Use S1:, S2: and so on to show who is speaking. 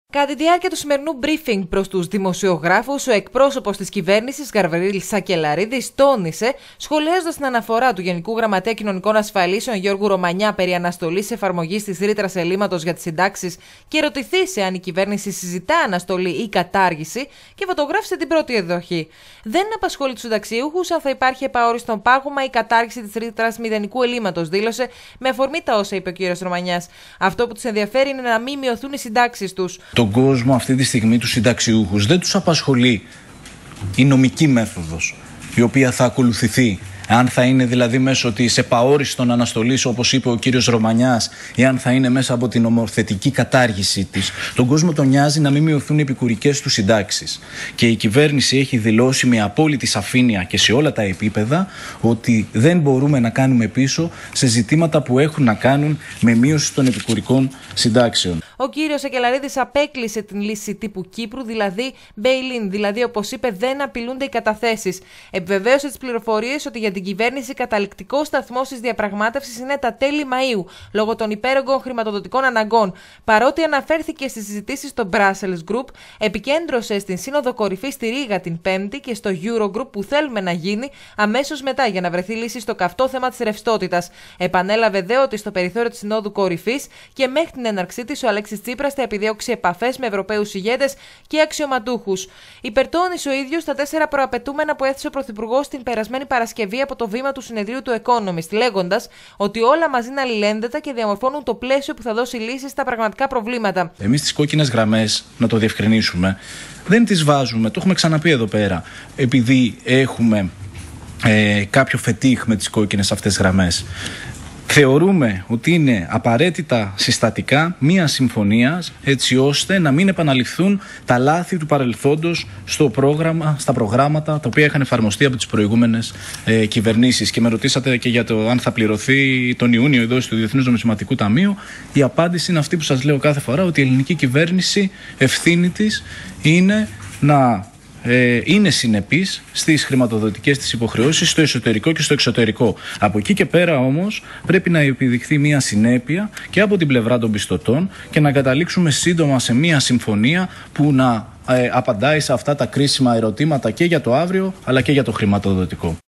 S1: Κατά τη διάρκεια του σημερινού briefing προς τους δημοσιογράφους, ο εκπρόσωπος της κυβέρνησης, Γαβρίλης Σακελαρίδης, τόνισε, σχολιάζοντας την αναφορά του Γενικού Γραμματέα Κοινωνικών Ασφαλίσεων Γιώργου Ρωμανιά περί αναστολής εφαρμογής της ρήτρας ελλείμματος για τις συντάξεις και ρωτηθήσει αν η κυβέρνηση συζητά αναστολή ή κατάργηση, και φωτογράφησε την πρώτη εκδοχή. Δεν απασχολεί τους συνταξιούχους αν θα υπάρχει επαόριστον πάγωμα ή κατάργηση της ρήτρας μηδενικού ελλείμματος, δήλωσε, με αφορμή τα όσα είπε ο κ. Ρωμανιάς. Αυτό που τους ενδιαφέρει είναι να μην μειωθούν οι συντάξεις τους.
S2: Τον κόσμο αυτή τη στιγμή, τους συνταξιούχους, δεν τους απασχολεί η νομική μέθοδος η οποία θα ακολουθηθεί. Αν θα είναι δηλαδή μέσω της επαόριστον αναστολής, όπως είπε ο κύριος Ρωμανιάς, ή αν θα είναι μέσα από την νομοθετική κατάργηση της. Τον κόσμο τον νοιάζει να μην μειωθούν οι επικουρικές του συντάξεις. Και η κυβέρνηση έχει δηλώσει με απόλυτη σαφήνεια και σε όλα τα επίπεδα ότι δεν μπορούμε να κάνουμε πίσω σε ζητήματα που έχουν να κάνουν με μείωση των επικουρικών συντάξεων.
S1: Ο κύριος Σακελαρίδης απέκλεισε την λύση τύπου Κύπρου, δηλαδή bail-in, δηλαδή όπως είπε δεν απειλούνται οι καταθέσεις. Επιβεβαίωσε τις πληροφορίες ότι για την κυβέρνηση καταληκτικός σταθμός της διαπραγμάτευσης είναι τα τέλη Μαΐου, λόγω των υπέρογκων χρηματοδοτικών αναγκών. Παρότι αναφέρθηκε στις συζητήσεις στο Brussels Group, επικέντρωσε στην Σύνοδο Κορυφής στη Ρήγα την Πέμπτη και στο Eurogroup που θέλουμε να γίνει αμέσως μετά για να βρεθεί λύση στο καυτό θέμα της ρευστότητας. Επανέλαβε δε ότι στο περιθώριο της Συνόδου Κορυφής και μέχρι την έναρξή της ο Αλέξης Τσίπρας θα επιδιώξει επαφές με Ευρωπαίους ηγέτες και αξιωματούχους. Υπερτώνησε ο ίδιος τα 4 προαπαιτούμενα που έθεσε ο Πρωθυπουργός την περασμένη Παρασκευή από το βήμα του συνεδρίου του Economist, λέγοντας ότι όλα μαζί είναι αλληλένδετα και διαμορφώνουν το πλαίσιο που θα δώσει λύσεις στα πραγματικά προβλήματα.
S2: Εμείς τις κόκκινες γραμμές, να το διευκρινίσουμε, δεν τις βάζουμε, το έχουμε ξαναπεί εδώ πέρα, επειδή έχουμε κάποιο φετίχ με τις κόκκινες αυτές γραμμές. Θεωρούμε ότι είναι απαραίτητα συστατικά μία συμφωνίας έτσι ώστε να μην επαναληφθούν τα λάθη του παρελθόντος στα προγράμματα τα οποία είχαν εφαρμοστεί από τις προηγούμενες κυβερνήσεις. Και με ρωτήσατε και για το αν θα πληρωθεί τον Ιούνιο η δόση του Διεθνούς Νομισματικού Ταμείου. Η απάντηση είναι αυτή που σας λέω κάθε φορά, ότι η ελληνική κυβέρνηση ευθύνη της είναι να είναι συνεπής στις χρηματοδοτικές της υποχρεώσεις στο εσωτερικό και στο εξωτερικό. Από εκεί και πέρα όμως πρέπει να επιδειχθεί μια συνέπεια και από την πλευρά των πιστωτών και να καταλήξουμε σύντομα σε μια συμφωνία που να απαντάει σε αυτά τα κρίσιμα ερωτήματα και για το αύριο αλλά και για το χρηματοδοτικό.